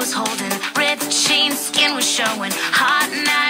was holding, ripped jeans, skin was showing, hot now.